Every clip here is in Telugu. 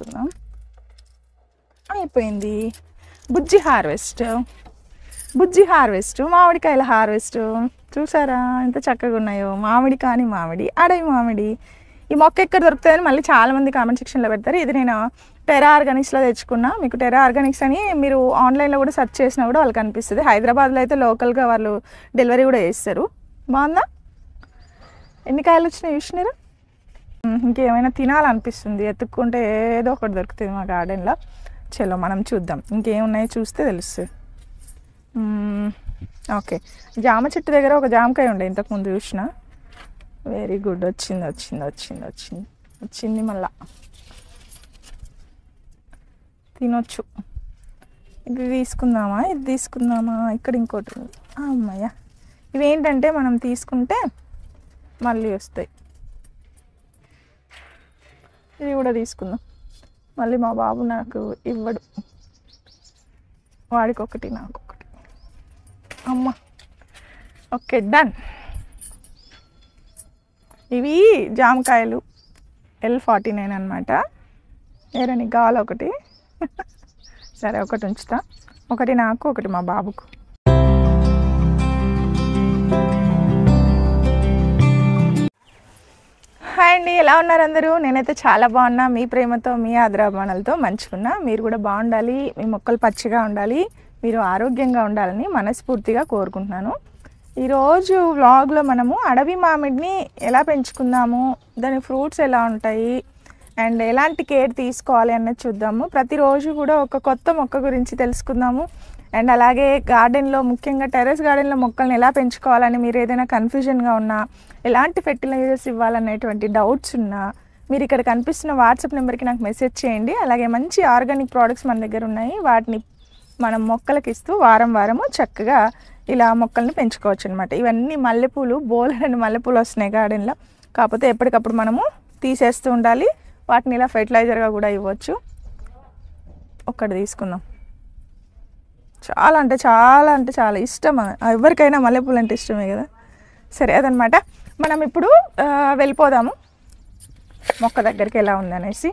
అయిపోయింది. బుజ్జి హార్వెస్ట్, మామిడికాయల హార్వెస్ట్. చూసారా ఎంత చక్కగా ఉన్నాయో. మామిడి కాని మామిడి, అడవి మామిడి. ఈ మొక్క ఎక్కడ దొరుకుతుందని మళ్ళీ చాలామంది కామెంట్ సెక్షన్లో పెడతారు. ఇది నేను టెరా ఆర్గానిక్స్లో తెచ్చుకున్నా. మీకు టెరా ఆర్గానిక్స్ అని మీరు ఆన్లైన్లో కూడా సెర్చ్ చేసినా కూడా వాళ్ళకి కనిపిస్తుంది. హైదరాబాద్లో అయితే లోకల్గా వాళ్ళు డెలివరీ కూడా చేస్తారు. బాగుందా? ఎన్ని కాయలు వచ్చినాయి చూసినారు? ఇంకేమైనా తినాలనిపిస్తుంది, ఎత్తుక్కుంటే ఏదో ఒకటి దొరుకుతుంది మా గార్డెన్లో. చలో మనం చూద్దాం ఇంకేమున్నాయో, చూస్తే తెలుస్తుంది. ఓకే, జామ చెట్టు దగ్గర ఒక జామకాయ ఉండే ఇంతకుముందు చూసిన. వెరీ గుడ్, వచ్చింది మళ్ళా తినొచ్చు. ఇది తీసుకుందామా, ఇక్కడ ఇంకోటి ఉంది. అమ్మయ్య, ఇవేంటంటే మనం తీసుకుంటే మళ్ళీ వస్తాయి. ఇది కూడా తీసుకుందాం. మళ్ళీ మా బాబు నాకు ఇవ్వడు, వాడికి ఒకటి నాకొకటి. అమ్మ, ఓకే డన్. ఇవి జామకాయలు L49 అనమాట. వేరే నీకు కావాలి ఒకటి? సరే, ఒకటి ఉంచుతా. ఒకటి నాకు, ఒకటి మా బాబుకు. హాయ్ అండి, ఎలా ఉన్నారు అందరూ? నేనైతే చాలా బాగున్నా. మీ ప్రేమతో, మీ ఆదరాభిమానాలతో మంచిగున్నా. మీరు కూడా బాగుండాలి, మీ మొక్కలు పచ్చిగా ఉండాలి, మీరు ఆరోగ్యంగా ఉండాలని మనస్ఫూర్తిగా కోరుకుంటున్నాను. ఈరోజు వ్లాగ్లో మనము అడవి మామిడిని ఎలా పెంచుకుందాము, దాని ఫ్రూట్స్ ఎలా ఉంటాయి అండ్ ఎలాంటి కేర్ తీసుకోవాలి అన్నది చూద్దాము. ప్రతిరోజు కూడా ఒక కొత్త మొక్క గురించి తెలుసుకుందాము. అండ్ అలాగే గార్డెన్లో, ముఖ్యంగా టెర్రస్ గార్డెన్లో మొక్కల్ని ఎలా పెంచుకోవాలని మీరు ఏదైనా కన్ఫ్యూజన్గా ఉన్నా, ఎలాంటి ఫెర్టిలైజర్స్ ఇవ్వాలనేటువంటి డౌట్స్ ఉన్నా, మీరు ఇక్కడ కనిపిస్తున్న వాట్సాప్ నెంబర్కి నాకు మెసేజ్ చేయండి. అలాగే మంచి ఆర్గానిక్ ప్రోడక్ట్స్ మన దగ్గర ఉన్నాయి, వాటిని మనం మొక్కలకి ఇస్తూ వారము చక్కగా ఇలా మొక్కల్ని పెంచుకోవచ్చు అనమాట. ఇవన్నీ మల్లెపూలు, బోలెడన్ని మల్లెపూలు వస్తున్నాయి గార్డెన్లో. కాకపోతే ఎప్పటికప్పుడు మనము తీసేస్తూ ఉండాలి. వాటిని ఇలా ఫెర్టిలైజర్గా కూడా ఇవ్వచ్చు. ఒక్కటి తీసుకుందాం. చాలా ఇష్టం ఎవరికైనా, మల్లెపూలు అంటే ఇష్టమే కదా. సరే, అదనమాట. మనం ఇప్పుడు వెళ్ళిపోదాము మొక్క దగ్గరికి ఎలా ఉందనేసి.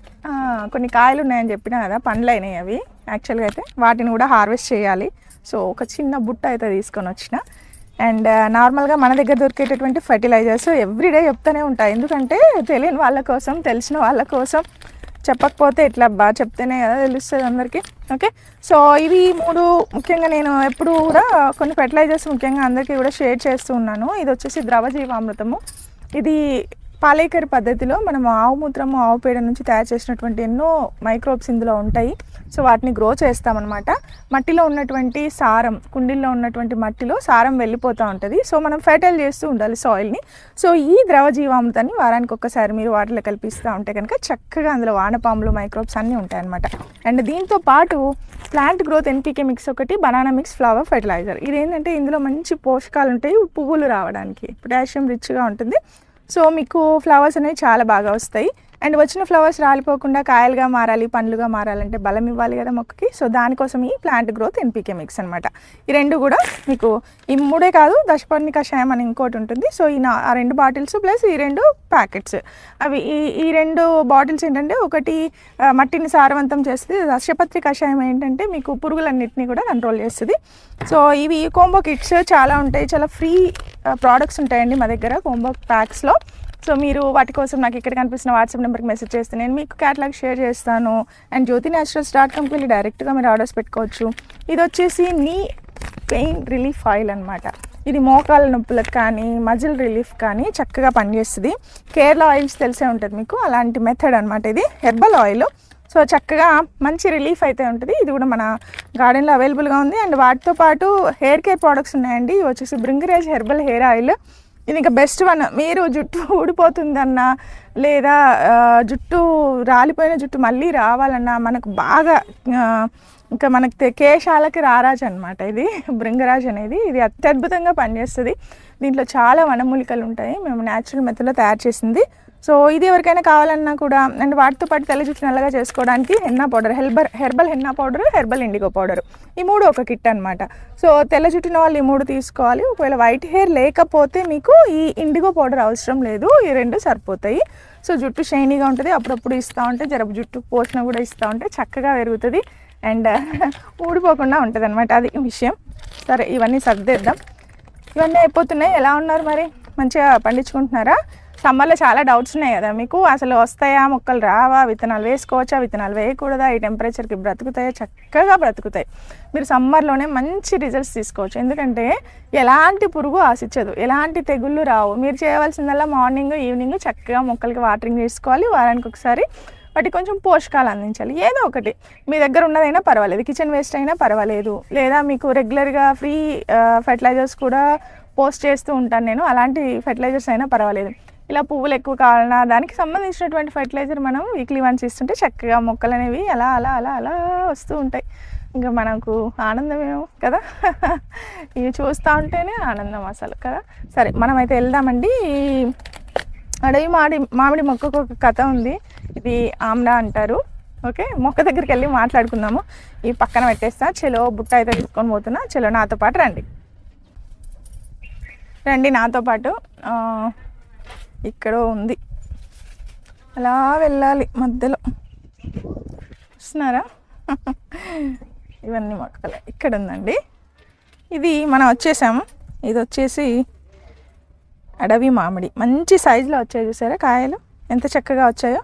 కొన్ని కాయలు ఉన్నాయని చెప్పినా కదా, పండ్లు అయినాయి అవి. యాక్చువల్గా అయితే వాటిని కూడా హార్వెస్ట్ చేయాలి. సో ఒక చిన్న బుట్ట అయితే తీసుకొని వచ్చిన. అండ్ నార్మల్గా మన దగ్గర దొరికేటటువంటి ఫెర్టిలైజర్స్ ఎవ్రీడే చెప్తూనే ఉంటాయి. ఎందుకంటే తెలియని వాళ్ళ కోసం, తెలిసిన వాళ్ళ కోసం చెప్పకపోతే ఎట్లా, బాగా చెప్తేనే కదా తెలుస్తుంది అందరికీ. ఓకే, సో ఇవి 3 ముఖ్యంగా నేను ఎప్పుడు కూడా కొన్ని ఫెర్టిలైజర్స్ ముఖ్యంగా అందరికీ కూడా షేర్ చేస్తూ ఉన్నాను. ఇది వచ్చేసి ద్రవజీవామృతము. ఇది పాలేకర్ పద్ధతిలో మనం ఆవు మూత్రము, ఆవు పేడ నుంచి తయారు చేసినటువంటి ఎన్నో మైక్రోబ్స్ ఇందులో ఉంటాయి. సో వాటిని గ్రో చేస్తామన్నమాట. మట్టిలో ఉన్నటువంటి సారం, కుండీల్లో ఉన్నటువంటి మట్టిలో సారం వెళ్ళిపోతూ ఉంటుంది. సో మనం ఫెర్టైల్ చేస్తూ ఉండాలి సాయిల్ని. సో ఈ ద్రవజీవామృతాన్ని వారానికి ఒక్కసారి మీరు వాటిలో కల్పిస్తూ ఉంటే కనుక చక్కగా అందులో వానపాములు, మైక్రోబ్స్ అన్నీ ఉంటాయన్నమాట. అండ్ దీంతో పాటు ప్లాంట్ గ్రోత్ NPK మిక్స్ ఒకటి, బనానా మిక్స్ ఫ్లవర్ ఫెర్టిలైజర్. ఇదేంటంటే ఇందులో మంచి పోషకాలు ఉంటాయి, పువ్వులు రావడానికి పొటాషియం రిచ్గా ఉంటుంది. సో మీకు ఫ్లవర్స్ అనేవి చాలా బాగా వస్తాయి. అండ్ వచ్చిన ఫ్లవర్స్ రాలిపోకుండా కాయలుగా మారాలి, పండ్లుగా మారాలంటే బలం ఇవ్వాలి కదా మొక్కకి. సో దానికోసం ఈ ప్లాంట్ గ్రోత్ NPK మిక్స్ అనమాట. ఈ రెండు కూడా మీకు ఈ 3 కాదు, దశపర్ణి కషాయం అని ఇంకోటి ఉంటుంది. సో ఆ 2 బాటిల్స్ ప్లస్ ఈ 2 ప్యాకెట్స్, అవి ఈ 2 బాటిల్స్ ఏంటంటే, ఒకటి మట్టిని సారవంతం చేస్తుంది. దశపత్రి కషాయం ఏంటంటే మీకు పురుగులన్నింటినీ కూడా కంట్రోల్ చేస్తుంది. సో ఇవి కోంబో కిట్స్ చాలా ఉంటాయి, చాలా ఫ్రీ ప్రోడక్ట్స్ ఉంటాయండి మా దగ్గర కోంబో ప్యాక్స్లో. సో మీరు వాటి కోసం నాకు ఇక్కడ కనిపిస్తున్న వాట్సాప్ నెంబర్కి మెసేజ్ చేస్తే నేను మీకు క్యాటలాగ్ షేర్ చేస్తాను. అండ్ jyothinaturals.comకి వెళ్ళి డైరెక్ట్గా మీరు ఆర్డర్స్ పెట్టుకోవచ్చు. ఇది వచ్చేసి నీ పెయిన్ రిలీఫ్ ఆయిల్ అనమాట. ఇది మోకాల నొప్పులకు కానీ, మజిల్ రిలీఫ్ కానీ చక్కగా పనిచేస్తుంది. కేరళ ఆయిల్స్ తెలిసే ఉంటుంది మీకు, అలాంటి మెథడ్ అనమాట. ఇది హెర్బల్ ఆయిల్. సో చక్కగా మంచి రిలీఫ్ అయితే ఉంటుంది. ఇది కూడా మన గార్డెన్లో అవైలబుల్గా ఉంది. అండ్ వాటితో పాటు హెయిర్ కేర్ ప్రోడక్ట్స్ ఉన్నాయండి. ఇవి వచ్చేసి భృంగిరాజ్ హెర్బల్ హెయిర్ ఆయిల్. ఇది ఇంకా బెస్ట్ వన్. మీరు జుట్టు ఊడిపోతుందన్నా, లేదా జుట్టు రాలిపోయిన జుట్టు మళ్ళీ రావాలన్నా, మనకు బాగా ఇంకా మనకి కేశాలకి రారాజు అనమాట ఇది భృంగరాజ్ అనేది. ఇది అత్యద్భుతంగా పనిచేస్తుంది. దీంట్లో చాలా వనమూలికలు ఉంటాయి, మేము న్యాచురల్ మెథడ్లో తయారు చేసింది. సో ఇది ఎవరికైనా కావాలన్నా కూడా. అండ్ వాటితో పాటు తెల్ల జుట్టు నల్లగా చేసుకోవడానికి henna powder, herbal henna powder, herbal indigo powder, ఈ 3 ఒక కిట్ అనమాట. సో తెల్ల జుట్టున వాళ్ళు ఈ 3 తీసుకోవాలి. ఒకవేళ వైట్ హెయిర్ లేకపోతే మీకు ఈ ఇండిగో పౌడర్ అవసరం లేదు, ఈ 2 సరిపోతాయి. సో జుట్టు షైనీగా ఉంటుంది. అప్పుడప్పుడు ఇస్తూ ఉంటే జుట్టు పోషణ కూడా ఇస్తూ ఉంటే చక్కగా పెరుగుతుంది అండ్ ఊడిపోకుండా ఉంటుంది అనమాట. అది విషయం. సరే, ఇవన్నీ సర్దేద్దాం. ఇవన్నీ అయిపోతున్నాయి. ఎలా ఉన్నారు మరి? మంచిగా పండించుకుంటున్నారా? సమ్మర్లో చాలా డౌట్స్ ఉన్నాయి కదా మీకు, అసలు వస్తాయా మొక్కలు, రావా, విత్తనాలు వేసుకోవచ్చా, విత్తనాలు వేయకూడదా, ఈ టెంపరేచర్కి బ్రతుకుతాయా? చక్కగా బ్రతుకుతాయి. మీరు సమ్మర్లోనే మంచి రిజల్ట్స్ తీసుకోవచ్చు. ఎందుకంటే ఎలాంటి పురుగు ఆశించదు, ఎలాంటి తెగుళ్ళు రావు. మీరు చేయవలసిందల్లా మార్నింగ్ ఈవినింగ్ చక్కగా మొక్కలకి వాటరింగ్ చేసుకోవాలి. వారానికి ఒకసారి వాటికి కొంచెం పోషకాలు అందించాలి. ఏదో ఒకటి మీ దగ్గర ఉన్నదైనా పర్వాలేదు, కిచెన్ వేస్ట్ అయినా పర్వాలేదు, లేదా మీకు రెగ్యులర్గా ఫ్రీ ఫెర్టిలైజర్స్ కూడా పోస్ట్ చేస్తూ ఉంటాను నేను, అలాంటి ఫెర్టిలైజర్స్ అయినా పర్వాలేదు. ఇలా పువ్వులు ఎక్కువ కావాలన్నా దానికి సంబంధించినటువంటి ఫెర్టిలైజర్ మనం వీక్లీ వన్స్ ఇస్తుంటే చక్కగా మొక్కలు అనేవి అలా అలా అలా అలా వస్తూ ఉంటాయి. ఇంకా మనకు ఆనందమేమో కదా, ఇవి చూస్తూ ఉంటేనే ఆనందం అసలు కదా. సరే, మనమైతే వెళ్దామండి. ఈ అడవి మామిడి మొక్కకు ఒక కథ ఉంది. ఇది ఆమ్లా అంటారు. ఓకే, మొక్క దగ్గరికి వెళ్ళి మాట్లాడుకుందాము. ఈ పక్కన పెట్టేస్తా. చెలో బుట్ట అయితే తీసుకొని పోతున్నా. చెలో నాతో పాటు రండి నాతో పాటు. ఇక్కడ ఉంది, అలా వెళ్ళాలి మధ్యలో. చూస్తున్నారా? ఇవన్నీ మొక్కలే. ఇక్కడ ఉందండి. ఇది మనం వచ్చేసాము. ఇది వచ్చేసి అడవి మామిడి. మంచి సైజులో వచ్చాయి, చూసారా కాయలు ఎంత చక్కగా వచ్చాయో.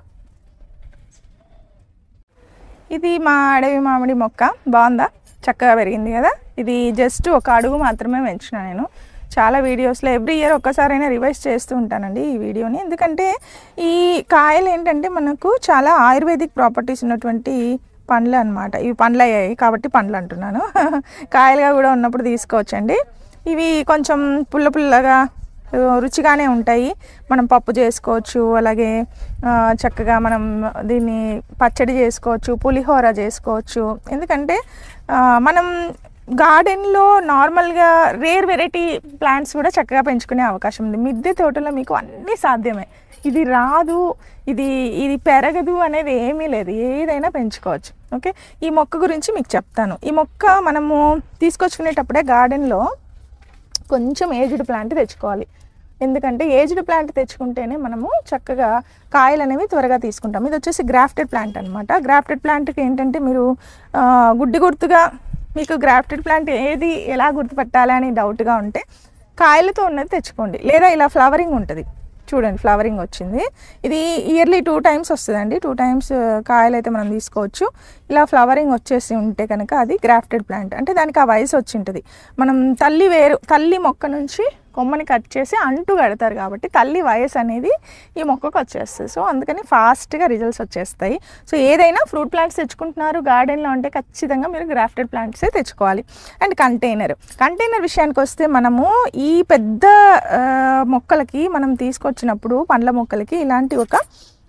ఇది మా అడవి మామిడి మొక్క. బాగుందా? చక్కగా పెరిగింది కదా. ఇది జస్ట్ ఒక అడుగు మాత్రమే పెంచిన నేను. చాలా వీడియోస్లో ఎవ్రీ ఇయర్ ఒక్కసారైనా రివైజ్ చేస్తూ ఉంటానండి ఈ వీడియోని. ఎందుకంటే ఈ కాయలు ఏంటంటే మనకు చాలా ఆయుర్వేదిక్ ప్రాపర్టీస్ ఉన్నటువంటి పండ్లు అనమాట. ఇవి పండ్లు అయ్యాయి కాబట్టి పండ్లు అంటున్నాను. కాయలుగా కూడా ఉన్నప్పుడు తీసుకోవచ్చండి. ఇవి కొంచెం పుల్లగా రుచిగానే ఉంటాయి. మనం పప్పు చేసుకోవచ్చు, అలాగే చక్కగా మనం దీన్ని పచ్చడి చేసుకోవచ్చు, పులిహోర చేసుకోవచ్చు. ఎందుకంటే మనం గార్డెన్లో నార్మల్గా రేర్ వెరైటీ ప్లాంట్స్ కూడా చక్కగా పెంచుకునే అవకాశం ఉంది. మిద్దె తోటలో మీకు అన్నీ సాధ్యమే. ఇది రాదు, ఇది పెరగదు అనేది ఏమీ లేదు, ఏదైనా పెంచుకోవచ్చు. ఓకే, ఈ మొక్క గురించి మీకు చెప్తాను. ఈ మొక్క మనము తీసుకొచ్చుకునేటప్పుడే గార్డెన్లో కొంచెం ఏజ్డ్ ప్లాంట్ తెచ్చుకోవాలి. ఎందుకంటే ఏజ్డ్ ప్లాంట్ తెచ్చుకుంటేనే మనము చక్కగా కాయలు అనేవి త్వరగా తీసుకుంటాం. ఇది వచ్చేసి గ్రాఫ్టెడ్ ప్లాంట్ అనమాట. గ్రాఫ్టెడ్ ప్లాంట్కి ఏంటంటే మీరు గుర్తుగా మీకు గ్రాఫ్టెడ్ ప్లాంట్ ఏది ఎలా గుర్తుపట్టాలి అని డౌట్గా ఉంటే కాయలతో ఉన్నది తెచ్చుకోండి. లేదా ఇలా ఫ్లవరింగ్ ఉంటుంది చూడండి, ఫ్లవరింగ్ వచ్చింది. ఇది ఇయర్లీ 2 times వస్తుందండి. 2 times కాయలు అయితే మనం తీసుకోవచ్చు. ఇలా ఫ్లవరింగ్ వచ్చేసి ఉంటే కనుక అది గ్రాఫ్టెడ్ ప్లాంట్. అంటే దానికి ఆ వయసు వచ్చి ఉంటుంది. మనం తల్లి మొక్క నుంచి కొమ్మని కట్ చేసి అంటు కడతారు కాబట్టి తల్లి వయసు అనేది ఈ మొక్కకు వచ్చేస్తుంది. సో అందుకని ఫాస్ట్గా రిజల్ట్స్ వచ్చేస్తాయి. సో ఏదైనా ఫ్రూట్ ప్లాంట్స్ తెచ్చుకుంటున్నారు గార్డెన్లో అంటే ఖచ్చితంగా మీరు గ్రాఫ్టెడ్ ప్లాంట్సే తెచ్చుకోవాలి. అండ్ కంటైనర్ విషయానికి వస్తే మనము ఈ పెద్ద మొక్కలకి మనం తీసుకొచ్చినప్పుడు పండ్ల మొక్కలకి ఇలాంటి ఒక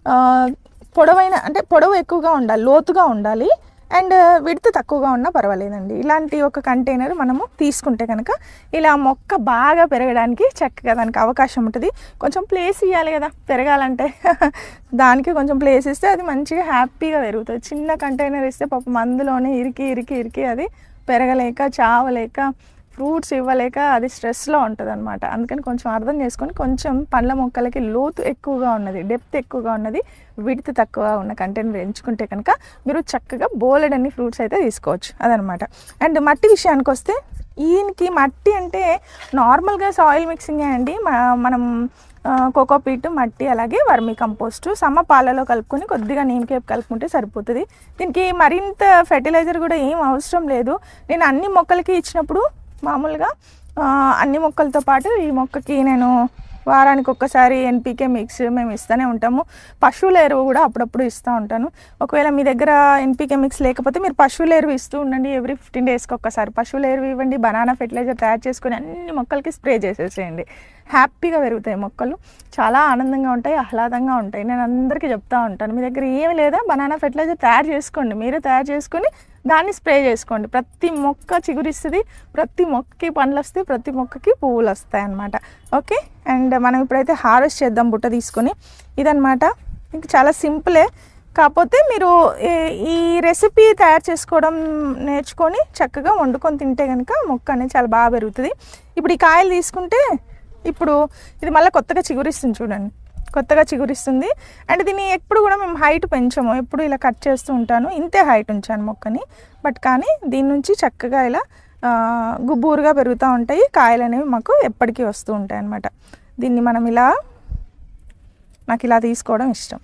పొడవు ఎక్కువగా ఉండాలి, లోతుగా ఉండాలి, అండ్ విడ్త్ తక్కువగా ఉన్నా పర్వాలేదండి. ఇలాంటి ఒక కంటైనర్ మనము తీసుకుంటే కనుక ఇలా మొక్క బాగా పెరగడానికి చక్కగా దానికి అవకాశం ఉంటుంది. కొంచెం ప్లేస్ ఇవ్వాలి కదా పెరగాలంటే, దానికి కొంచెం ప్లేస్ ఇస్తే అది మంచిగా హ్యాపీగా పెరుగుతుంది. చిన్న కంటైనర్ ఇస్తే పాపం అందులోనే ఇరికి అది పెరగలేక చావలేక ఫ్రూట్స్ ఇవ్వలేక అది స్ట్రెస్లో ఉంటుంది అనమాట. అందుకని కొంచెం అర్థం చేసుకొని కొంచెం పండ్ల మొక్కలకి లోతు ఎక్కువగా ఉన్నది, డెప్త్ ఎక్కువగా ఉన్నది, విడ్త్ తక్కువ ఉన్న కంటైనర్ ఎంచుకుంటే కనుక మీరు చక్కగా బోలెడన్ని ఫ్రూట్స్ అయితే తీసుకోవచ్చు అదనమాట. అండ్ మట్టి విషయానికి వస్తే ఈయనకి మట్టి అంటే నార్మల్గా సాయిల్ మిక్సింగే అండి. మనం కోకోపీట్, మట్టి, అలాగే వర్మీ కంపోస్టు పాలలో కలుపుకొని కొద్దిగా నీమ్ కేప్ కలుపుకుంటే సరిపోతుంది. దీనికి మరింత ఫెర్టిలైజర్ కూడా ఏం అవసరం లేదు. నేను అన్ని మొక్కలకి ఇచ్చినప్పుడు మామూలుగా అన్ని మొక్కలతో పాటు ఈ మొక్కకి నేను వారానికి ఒక్కసారి NPK మిక్స్ మేము ఇస్తూనే ఉంటాము. పశువుల ఎరువు కూడా అప్పుడప్పుడు ఇస్తూ ఉంటాను. ఒకవేళ మీ దగ్గర NPK మిక్స్ లేకపోతే మీరు పశువుల ఎరువు ఇస్తూ ఉండండి. ఎవ్రీ 15 daysకి ఒక్కసారి పశువుల ఎరువు ఇవ్వండి. బనానా ఫెర్టిలైజర్ తయారు చేసుకొని అన్ని మొక్కలకి స్ప్రే చేసేసేయండి. హ్యాపీగా పెరుగుతాయి మొక్కలు, చాలా ఆనందంగా ఉంటాయి, ఆహ్లాదంగా ఉంటాయి. నేను అందరికీ చెప్తూ ఉంటాను, మీ దగ్గర ఏమి లేదా బనానా ఫెర్టిలైజర్ తయారు చేసుకోండి, మీరే తయారు చేసుకొని దాన్ని స్ప్రే చేసుకోండి. ప్రతి మొక్క చిగురిస్తుంది, ప్రతి మొక్కకి పండ్లు వస్తాయి, ప్రతి మొక్కకి పువ్వులు వస్తాయి అన్నమాట. ఓకే, అండ్ మనం ఇప్పుడైతే హార్వెస్ట్ చేద్దాం బుట్ట తీసుకొని. ఇదన్నమాట, ఇంకా చాలా సింపులే. కాకపోతే మీరు ఈ రెసిపీ తయారు చేసుకోవడం నేర్చుకొని చక్కగా వండుకొని తింటే కనుక మొక్క అనేది చాలా బాగా పెరుగుతుంది. ఇప్పుడు ఈ కాయలు తీసుకుంటే ఇప్పుడు ఇది మళ్ళీ కొత్తగా చిగురిస్తుంది చూడండి. కొత్తగా చిగురిస్తుంది. అండ్ దీన్ని ఎప్పుడు కూడా మేము హైట్ పెంచము, ఎప్పుడు ఇలా కట్ చేస్తూ ఉంటాను. ఇంతే హైట్ ఉంచాను మొక్కని. బట్ కానీ దీని నుంచి చక్కగా ఇలా గుబ్బూరుగా పెరుగుతూ ఉంటాయి. కాయలు అనేవి మాకు ఎప్పటికీ వస్తూ ఉంటాయి అన్నమాట. దీన్ని మనం ఇలా, నాకు ఇలా తీసుకోవడం ఇష్టం.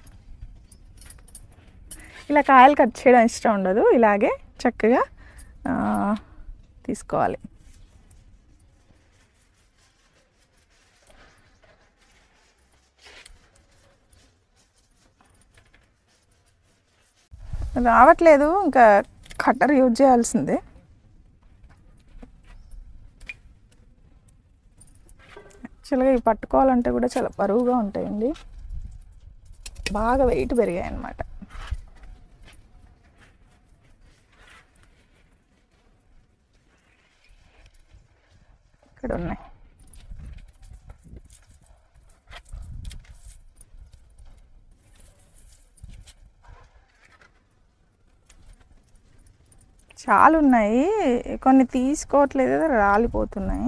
ఇలా కాయలు కట్ చేయడం ఇష్టం ఉండదు, ఇలాగే చక్కగా తీసుకోవాలి. రావట్లేదు, ఇంకా కట్టర్ యూజ్ చేయాల్సిందే. యాక్చువల్గా ఇవి పట్టుకోవాలంటే కూడా చాలా బరువుగా ఉంటాయండి, బాగా వెయిట్ పెరిగాయి అన్నమాట. ఇక్కడ ఉన్నాయి. చాలా ఉన్నాయి, కొన్ని తీసుకోవట్లేదు, రాలిపోతున్నాయి.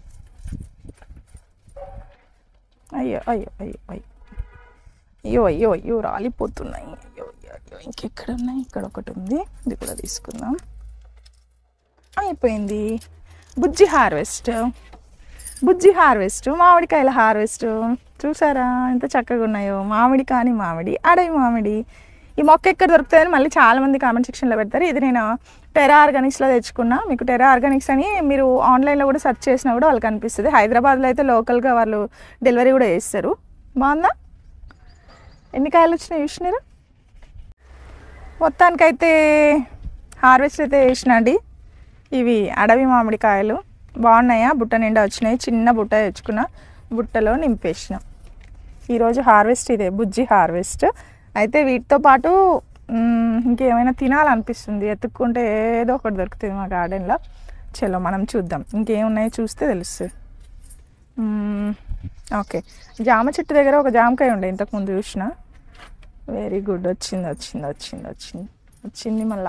అయ్యో అయ్యో అయ్యో అయ్యో అయ్యో అయ్యో అయ్యో రాలిపోతున్నాయి. అయ్యో అయ్యో ఇంకెక్కడ ఉన్నాయి? ఇక్కడ ఒకటి ఉంది, ఇది కూడా తీసుకుందాం. అయిపోయింది. బుజ్జి హార్వెస్ట్, బుజ్జి హార్వెస్ట్, మామిడికాయల హార్వెస్ట్. చూసారా ఎంత చక్కగా ఉన్నాయో? మామిడి కాని మామిడి, అడవి మామిడి. ఈ మొక్క ఎక్కడ దొరుకుతుందని మళ్ళీ చాలామంది కామెంట్ సెక్షన్లో పెడతారు. ఇది నేను టెరా ఆర్గానిక్స్లో తెచ్చుకున్నా. మీకు టెరా ఆర్గానిక్స్ అని మీరు ఆన్లైన్లో కూడా సెర్చ్ చేసినా కూడా వాళ్ళకి కనిపిస్తుంది. హైదరాబాద్లో అయితే లోకల్గా వాళ్ళు డెలివరీ కూడా చేస్తారు. బాగుందా? ఎన్ని కాయలు వచ్చినాయి చూసినారు? మొత్తానికైతే హార్వెస్ట్ అయితే చేసినండి. ఇవి అడవి మామిడి కాయలు బాగున్నాయా? బుట్ట నిండా వచ్చినాయి. చిన్న బుట్ట తెచ్చుకున్న, బుట్టలో నింపేసినాం. ఈరోజు హార్వెస్ట్ ఇదే, బుజ్జి హార్వెస్ట్. అయితే వీటితో పాటు ఇంకేమైనా తినాలనిపిస్తుంది, ఎత్తుక్కుంటే ఏదో ఒకటి దొరుకుతుంది మా గార్డెన్లో. చలో మనం చూద్దాం ఇంకేమున్నాయో, చూస్తే తెలుస్తుంది. ఓకే, జామ చెట్టు దగ్గర ఒక జామకాయ ఉండే, ఇంతకుముందు చూసిన. వెరీ గుడ్, వచ్చింది వచ్చింది వచ్చింది వచ్చింది వచ్చింది. మళ్ళా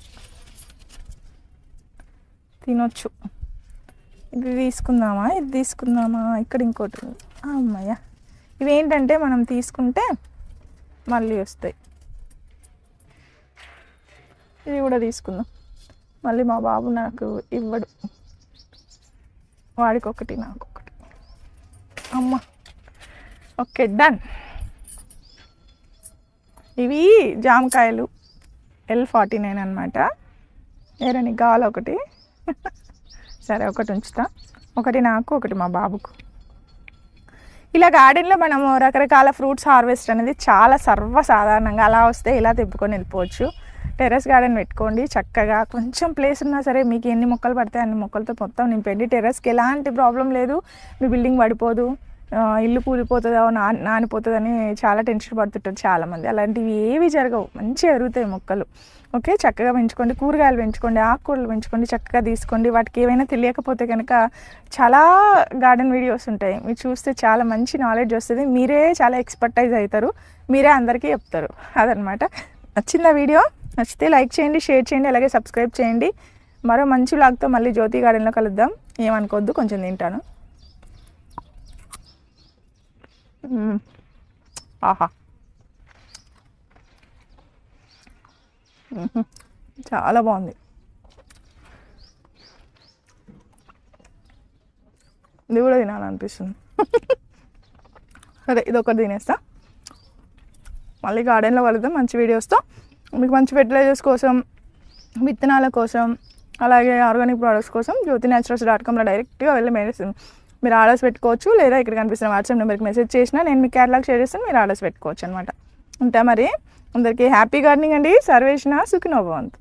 తినొచ్చు. ఇది తీసుకుందామా, ఇది తీసుకుందామా? ఇక్కడ ఇంకోటి ఉంది. అమ్మయ్య, ఇవేంటంటే మనం తీసుకుంటే మళ్ళీ వస్తాయి. ఇది కూడా తీసుకుందాం. మళ్ళీ మా బాబు నాకు ఇవ్వడు, వాడికి ఒకటి నాకు ఒకటి. అమ్మ, ఓకే డన్. ఇవి జామకాయలు L49 అనమాట. ఏరని గాలి ఒకటి. సరే, ఒకటి ఉంచుతా, ఒకటి నాకు ఒకటి మా బాబుకు. ఇలా గార్డెన్లో మనము రకరకాల ఫ్రూట్స్ హార్వెస్ట్ అనేది చాలా సర్వసాధారణంగా అలా వస్తే ఇలా తెప్పుకొని వెళ్ళిపోవచ్చు. టెర్రస్ గార్డెన్ పెట్టుకోండి చక్కగా. కొంచెం ప్లేస్ ఉన్నా సరే మీకు ఎన్ని మొక్కలు పడితే అన్ని మొక్కలతో మొత్తం నింపండి. టెర్రస్కి ఎలాంటి ప్రాబ్లం లేదు, మీ బిల్డింగ్ పడిపోదు, ఇల్లు కూలిపోతుందో నానిపోతుందని చాలా టెన్షన్ పడుతుంటారు చాలామంది. అలాంటివి ఏవి జరగవు, మంచిగా పెరుగుతాయి మొక్కలు. ఓకే, చక్కగా పెంచుకోండి. కూరగాయలు పెంచుకోండి, ఆకుకూరలు పెంచుకోండి, చక్కగా తీసుకోండి. వాటికి ఏమైనా తెలియకపోతే కనుక చాలా గార్డెన్ వీడియోస్ ఉంటాయి, మీరు చూస్తే చాలా మంచి నాలెడ్జ్ వస్తుంది. మీరే చాలా ఎక్స్పర్టైజ్ అవుతారు, మీరే అందరికీ చెప్తారు. అదనమాట. నచ్చిందా వీడియో? నచ్చితే లైక్ చేయండి, షేర్ చేయండి, అలాగే సబ్స్క్రైబ్ చేయండి. మరో మంచి వ్లాగ్తో మళ్ళీ జ్యోతి గార్డెన్లో కలుద్దాం. ఏమనుకోవద్దు, కొంచెం తింటాను. ఆహా, చాలా బాగుంది. ఇది కూడా తినాలనిపిస్తుంది. సరే, ఇదొకటి తినేస్తా. మళ్ళీ గార్డెన్లో కలుద్దాం మంచి వీడియోస్తో. మీకు మంచి ఫెర్టిలైజర్స్ కోసం, విత్తనాల కోసం, అలాగే ఆర్గానిక్ ప్రోడక్ట్స్ కోసం jyotinaturals.comలో డైరెక్ట్గా వెళ్ళి మీరు ఆర్డర్స్ పెట్టుకోవచ్చు. లేదా ఇక్కడ కనిపిస్తున్న వాట్సాప్ నెంబర్కి మెసేజ్ చేసినా నేను మీ క్యాటలాగ్ షేర్ చేస్తాను, మీరు ఆర్డర్స్ పెట్టుకోవచ్చు అనమాట. ఉంటా మరి. అందరికీ హ్యాపీ గార్డెనింగ్ అండి. సర్వేషణ సుఖినో భవంతు.